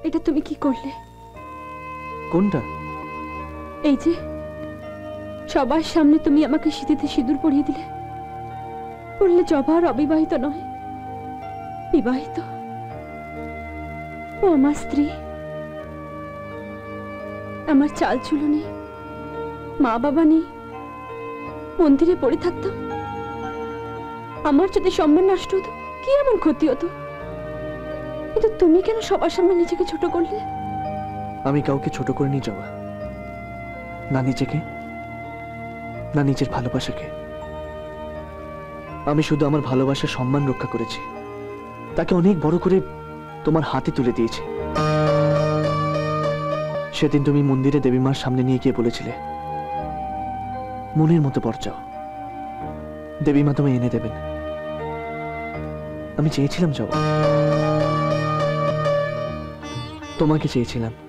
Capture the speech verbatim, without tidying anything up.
এটা তুমি কি করলে? কোনটা? এই যে সবার সামনে তুমি আমাকে সিঁথিতে সিঁদুর পরিয়ে দিলে, বললে জবা আর অবিবাহিত নয়, বিবাহিত। ও আমার স্ত্রী। আমার চাল চুল নেই, মা বাবা নেই, মন্দিরে পড়ে থাকতাম। আমার যদি সম্মান নষ্ট হতো, কি এমন ক্ষতি হতো? কিন্তু তুমি কেন সবার সামনে নিজেকে ছোট করলে? আমি কাউকে ছোট করে নি জবা, না নিজেকে না নিজের ভালোবাসাকে। আমি শুধু আমার ভালোবাসার সম্মান রক্ষা করেছি, তাকে অনেক বড় করে তোমার হাতে তুলে দিয়েছি। সেদিন তুমি মন্দিরে দেবী মার সামনে নিয়ে গিয়ে বলেছিলে, মনের মতো বর চাও, দেবী মা তোমায় এনে দেবেন। আমি চেয়েছিলাম জবা, তোমাকে চেয়েছিলাম।